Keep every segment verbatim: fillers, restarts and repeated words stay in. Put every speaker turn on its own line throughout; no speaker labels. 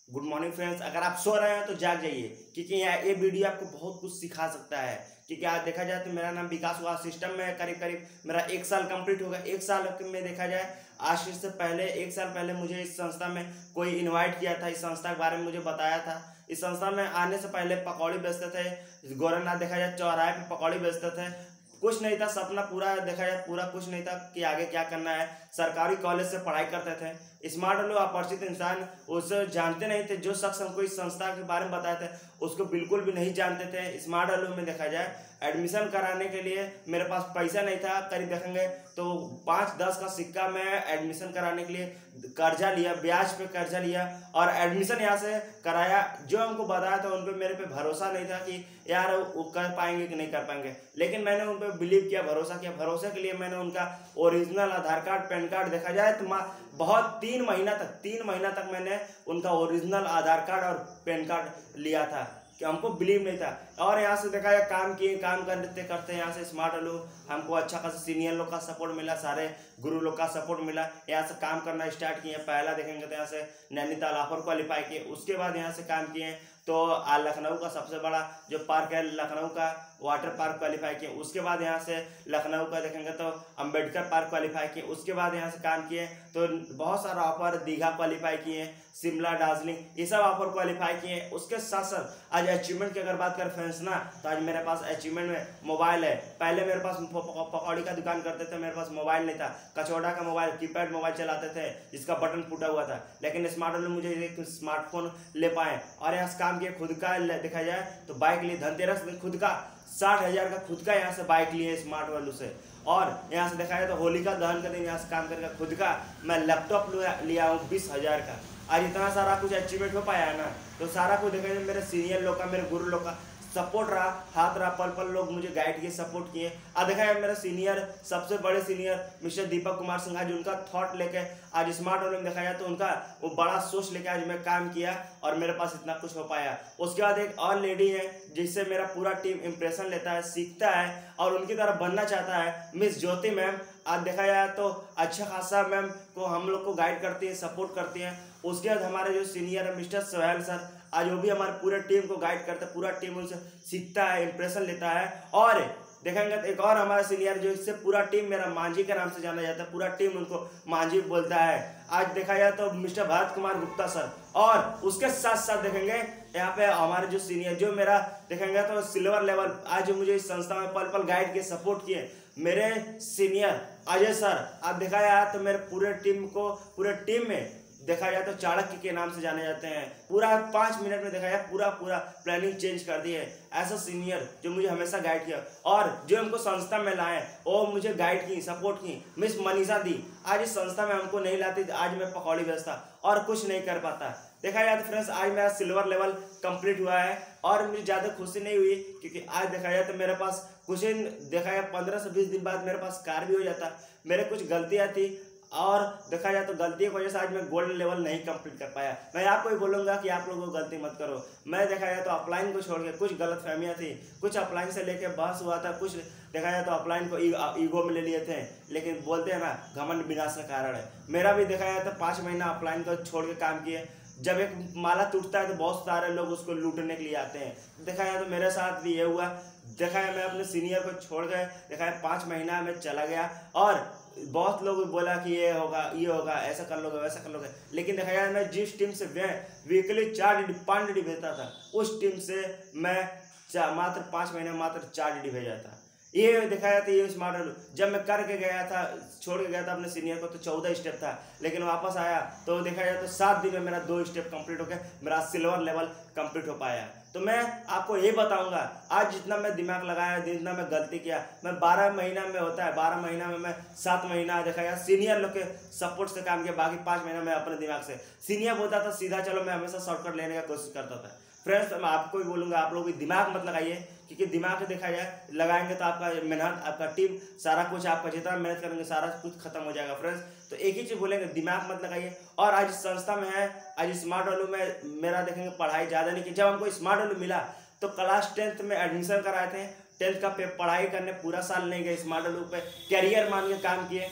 Good morning friends. अगर आप सो रहे हैं तो जाग जाइए, क्योंकि यहाँ ये वीडियो आपको बहुत कुछ सिखा सकता है। क्योंकि आज देखा जाए तो मेरा नाम विकास हुआ, सिस्टम में करीब करीब मेरा एक साल कंप्लीट होगा। एक साल में देखा जाए आज से पहले एक साल पहले मुझे इस संस्था में कोई इनवाइट किया था, इस संस्था के बारे में मुझे बताया था। इस संस्था में आने से पहले पकौड़ी बेचते थे, गोरखनाथ देखा जाए चौराहे पे पकौड़ी बेचते थे। कुछ नहीं था, सपना पूरा देखा जाए पूरा कुछ नहीं था कि आगे क्या करना है। सरकारी कॉलेज से पढ़ाई करते थे, स्मार्ट लोग अपरिचित इंसान उसे जानते नहीं थे। जो शख्स हमको इस संस्था के बारे में बताए थे उसको बिल्कुल भी नहीं जानते थे। स्मार्ट लोग में देखा जाए एडमिशन कराने के लिए मेरे पास पैसा नहीं था। करीब देखेंगे तो पाँच दस का सिक्का में एडमिशन कराने के लिए कर्जा लिया, ब्याज पे कर्जा लिया और एडमिशन यहाँ से कराया। जो हमको बताया था उन पर मेरे पे भरोसा नहीं था कि यार वो कर पाएंगे कि नहीं कर पाएंगे, लेकिन मैंने उन पर बिलीव किया, भरोसा किया। भरोसे के लिए मैंने उनका original Aadhaar card, PAN card देखा जाए तो बहुत तीन महीना तक तीन महीना तक मैंने उनका ओरिजिनल आधार कार्ड और पैन कार्ड लिया था कि हमको बिलीव नहीं था। और यहाँ से देखा जाए काम किए, काम करते करते यहाँ से स्मार्ट लोग हमको अच्छा खासा सीनियर लोग का सपोर्ट मिला, सारे गुरु लोग का सपोर्ट मिला। यहाँ से काम करना स्टार्ट किए। पहला देखेंगे तो यहाँ से नैनीताल ऑफर क्वालिफाई किए, उसके बाद यहाँ से काम किए तो लखनऊ का सबसे बड़ा जो पार्क है लखनऊ का वाटर पार्क क्वालिफाई किए। उसके बाद यहाँ से लखनऊ का देखेंगे तो अंबेडकर पार्क क्वालिफाई किए। उसके बाद यहाँ से काम किए तो बहुत सारा ऑफर, दीघा क्वालिफाई किए, शिमला, दार्जिलिंग, ये सब ऑफर क्वालिफाई किए। उसके साथ साथ आज अचीवमेंट की अगर बात करें फ्रेंड्स ना, तो आज मेरे पास अचीवमेंट में मोबाइल है। पहले मेरे पास पकौड़ी का दुकान करते थे, मेरे पास मोबाइल नहीं था, कचौड़ा का मोबाइल, कीपैड मोबाइल चलाते थे जिसका बटन फूटा हुआ था। लेकिन स्मार्ट ने मुझे एक स्मार्टफोन ले पाए और यहाँ से काम किया। खुद का देखा जाए तो बाइक लिए, धनतेरस में खुद का साठ हजार का खुद का यहाँ से बाइक लिए स्मार्ट वालों से। और यहाँ से देखा जाए तो होलिका दहन के दिन यहाँ से काम करके खुद का मैं लैपटॉप लिया हूँ बीस हजार का। आज इतना सारा कुछ अचीवमेंट हो पाया है ना, तो सारा कुछ देखा जाए मेरे सीनियर लोग का, मेरे गुरु लोग का सपोर्ट रहा, हाथ रहा, पल पल लोग मुझे गाइड किए, सपोर्ट किए। आज देखा है मेरा सीनियर, सबसे बड़े सीनियर मिस्टर दीपक कुमार सिंह, आज उनका थॉट लेके आज स्मार्ट होने में देखा जाए तो उनका वो बड़ा सोच लेके आज मैं काम किया और मेरे पास इतना कुछ हो पाया। उसके बाद एक और लेडी है जिससे मेरा पूरा टीम इंप्रेशन लेता है, सीखता है और उनकी तरह बनना चाहता है, मिस ज्योति मैम। आज देखा जाए तो अच्छा खासा मैम को हम लोग को गाइड करती है, सपोर्ट करती हैं। उसके बाद हमारे जो सीनियर है मिस्टर सोहेल सर, आज वो भी हमारे पूरे टीम को गाइड करते हैं, पूरा टीम उनसे सीखता है, इंप्रेशन लेता है। और देखेंगे तो एक और हमारा सीनियर जो इससे पूरा टीम मेरा मांझी के नाम से जाना जाता है, पूरा टीम उनको मांझी बोलता है। आज देखा जाए तो मिस्टर भरत कुमार गुप्ता सर, और उसके साथ साथ देखेंगे यहाँ पे हमारे जो सीनियर जो मेरा देखेंगे तो सिल्वर लेवल, आज मुझे इस संस्था में पल पल गाइड किए, सपोर्ट किए, मेरे सीनियर अजय सर। आज देखा जाए तो मेरे पूरे टीम को, पूरे टीम में देखा जाए तो चाणक्य के नाम से जाने जाते हैं। पूरा पाँच मिनट में देखा जाए पूरा पूरा प्लानिंग चेंज कर दी है। ऐसा सीनियर जो मुझे हमेशा गाइड किया और जो हमको संस्था में लाए वो मुझे गाइड की, सपोर्ट की, मिस मनीषा दी। आज इस संस्था में हमको नहीं लाती, आज मैं पकौड़ी बेचता और कुछ नहीं कर पाता। देखा जाए तो फ्रेंड्स आज मेरा सिल्वर लेवल कंप्लीट हुआ है और मुझे ज़्यादा खुशी नहीं हुई, क्योंकि आज देखा जाए तो मेरे पास कुछ दिन देखा जाए पंद्रह से बीस दिन बाद मेरे पास कार भी हो जाता। मेरे कुछ गलतियाँ थी और देखा जाए तो गलती की वजह से आज मैं गोल्ड लेवल नहीं कंप्लीट कर पाया। मैं आपको ही बोलूँगा कि आप लोगों को गलती मत करो। मैं देखा जाए तो अपलाइन को छोड़ के कुछ गलत फहमियाँ थी, कुछ अपलाइन से लेके बहस हुआ था, कुछ देखा जाए तो अपलाइन को ईगो में ले लिए थे। लेकिन बोलते हैं ना घमंड विनाश का कारण है। मेरा भी देखा जाए तो पाँच महीना अपलाइन को छोड़ के काम किए। जब एक माला टूटता है तो बहुत सारे लोग उसको लूटने के लिए आते हैं। देखा जाए तो मेरे साथ भी ये हुआ। देखा है मैं अपने सीनियर को छोड़ गए, देखा है पाँच महीना में चला गया और बहुत लोग बोला कि ये होगा, ये होगा, ऐसा कर लोगे, वैसा कर लोगे। लेकिन देखा जाए मैं जिस टीम से वीकली चार डी पाँच डी भेजता था, उस टीम से मैं मात्र पाँच महीने मात्र चार डी भेजा था। ये दिखाया था ये स्मार्ट। जब मैं करके गया था, छोड़ के गया था अपने सीनियर को, तो चौदह स्टेप था, लेकिन वापस आया तो देखा जाए तो सात दिन में मेरा दो स्टेप कंप्लीट हो गया, मेरा सिल्वर लेवल कंप्लीट हो पाया। तो मैं आपको ये बताऊंगा आज जितना मैं दिमाग लगाया, जितना मैं गलती किया, मैं बारह महीना में होता है, बारह महीना में मैं सात महीना देखा गया सीनियर लोग के सपोर्ट से काम किया, बाकी पाँच महीना मैं अपने दिमाग से। सीनियर बोलता था सीधा चलो, मैं हमेशा शॉर्टकट लेने का कोशिश करता था। फ्रेंड्स मैं आपको भी बोलूँगा आप लोग भी दिमाग मत लगाइए, क्योंकि दिमाग से देखा जाए लगाएंगे तो आपका मेहनत, आपका टीम, सारा कुछ आपका जितना मेहनत करेंगे सारा कुछ खत्म हो जाएगा। फ्रेंड्स तो एक ही चीज़ बोलेंगे, दिमाग मत लगाइए। और आज संस्था में है, आज स्मार्ट वालों में मेरा देखेंगे पढ़ाई ज़्यादा नहीं की। जब हमको स्मार्ट वालों मिला तो क्लास टेंथ में एडमिशन कराए थे, टेंथ का पे पढ़ाई करने पूरा साल नहीं गए, स्मार्ट वालों पे कैरियर मान के काम किए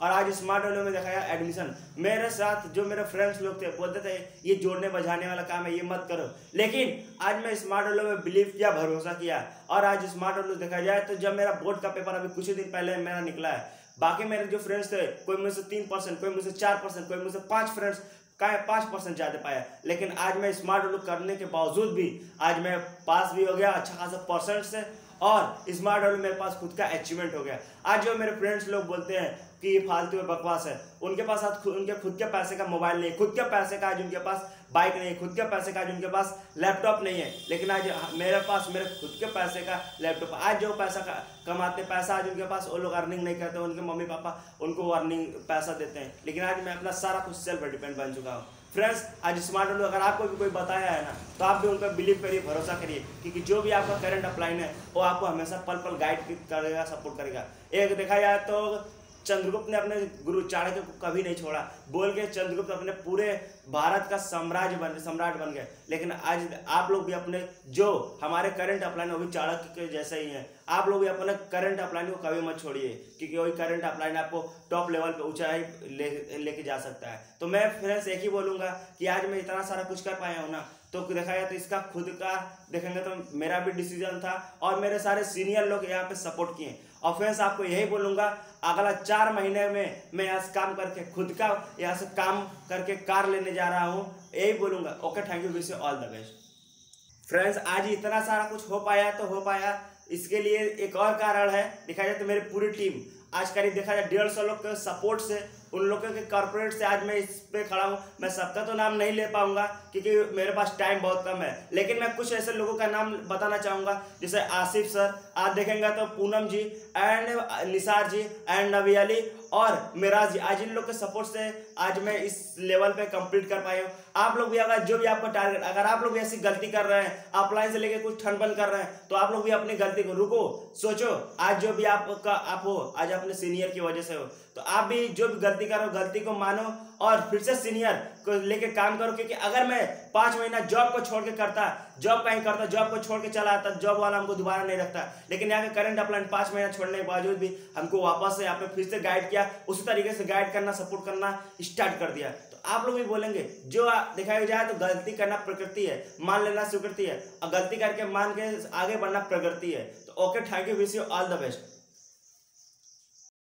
और आज स्मार्ट वैल्यू में देखा गया एडमिशन। मेरे साथ जो मेरे फ्रेंड्स लोग थे बोलते थे ये जोड़ने बजाने वाला काम है, ये मत करो, लेकिन आज मैं स्मार्ट वैल्यू में बिलीव किया, भरोसा किया, और आज स्मार्ट वैल्यू देखा जाए तो जब मेरा बोर्ड का पेपर अभी कुछ ही दिन पहले मेरा निकला है, बाकी मेरे जो फ्रेंड्स थे कोई मुझसे तीन परसेंट, कोई मुझसे चार परसेंट, कोई मुझसे पाँच फ्रेंड्स का पाँच परसेंट ज़्यादा पाया, लेकिन आज मैं स्मार्ट वैल्यू करने के बावजूद भी आज मैं पास भी हो गया अच्छा खासा परसेंट से, और स्मार्ट वैल्यू मेरे पास खुद का अचीवमेंट हो गया। आज जो मेरे फ्रेंड्स लोग बोलते हैं कि ये फालतू में बकवास है, उनके पास आज उनके खुद के पैसे का मोबाइल नहीं, खुद के पैसे का आज उनके पास बाइक नहीं, खुद के पैसे का आज उनके पास लैपटॉप नहीं है, लेकिन आज मेरे पास मेरे खुद के पैसे का लैपटॉप। आज जो पैसा का कमाते पैसा आज उनके पास, वो लोग अर्निंग नहीं करते, उनके मम्मी पापा उनको अर्निंग पैसा देते हैं, लेकिन आज मैं अपना सारा कुछ सेल्फ डिपेंड बन चुका हूँ। फ्रेंड्स, आज स्मार्ट वैल्यू अगर आपको भी कोई बताया है ना, तो आप भी उन पर बिलीव करिए, भरोसा करिए, क्योंकि जो भी आपका करंट अपलाइन है वो आपको हमेशा पल पल गाइड करेगा, सपोर्ट करेगा। एक देखा जाए तो चंद्रगुप्त ने अपने गुरु चाणक्य को कभी नहीं छोड़ा, बोल के चंद्रगुप्त अपने पूरे भारत का साम्राज्य बन सम्राट बन गए, लेकिन आज आप लोग भी अपने जो हमारे करंट अपलाइन वो भी चाणक्य के जैसे ही हैं, आप लोग भी अपने करंट अपलाइन को कभी मत छोड़िए, क्योंकि वही करंट अपलाइन आपको टॉप लेवल पे ऊंचाई ले लेके जा सकता है। तो मैं फ्रेंड्स एक ही बोलूँगा कि आज मैं इतना सारा कुछ कर पाया हूँ ना, तो देखा जाए तो इसका खुद का देखेंगे तो मेरा भी डिसीजन था, और मेरे सारे सीनियर लोग यहाँ पे सपोर्ट किए। और फ्रेंड्स आपको यही बोलूँगा, अगला चार महीने में मैं यहाँ से काम करके खुद का यहाँ से काम करके कार लेने जा रहा हूँ, यही बोलूँगा। Okay, thank you, wish you all the best. Friends, आज इतना सारा कुछ हो पाया तो हो पाया, इसके लिए एक और कारण है, देखा जाए तो मेरी पूरी टीम आज करीब देखा जाए डेढ़ सौ लोग के सपोर्ट से, उन लोगों के कॉर्पोरेट से आज मैं इस पे खड़ा हूँ। मैं सबका तो नाम नहीं ले पाऊंगा क्योंकि मेरे पास टाइम बहुत कम है, लेकिन मैं कुछ ऐसे लोगों का नाम बताना चाहूँगा, जैसे आसिफ सर, आज देखेंगे तो पूनम जी एंड निसार जी एंड नबी अली और मिराज जी, आज इन लोग के सपोर्ट से आज मैं इस लेवल पे कंप्लीट कर पाया हूँ। आप लोग भी अगर जो भी आपका टारगेट, अगर आप लोग भी ऐसी गलती कर रहे हैं, अपलाइन से लेके कुछ ठन बन कर रहे हैं, तो आप लोग भी अपनी गलती को रुको, सोचो, आज जो भी आपका आप हो, आज अपने सीनियर की वजह से हो, तो आप भी जो भी गलती करो गलती को मानो और फिर से सीनियर को लेके काम करो। क्योंकि अगर मैं पाँच महीना जॉब को छोड़ के करता, जॉब कहीं करता, जॉब को छोड़ के चला आता, जॉब वाला हमको दोबारा नहीं रखता, लेकिन यहाँ के करंट अपलाइन पाँच महीना छोड़ने के बावजूद भी हमको वापस से यहाँ पे फिर से गाइड किया, उसी तरीके से गाइड करना, सपोर्ट करना स्टार्ट कर दिया। तो आप लोग भी बोलेंगे, जो दिखाया जाए तो गलती करना प्रकृति है, मान लेना स्वीकृति है, और गलती करके मान के आगे बढ़ना प्रगति है। तो okay, thank you, wish you all the best.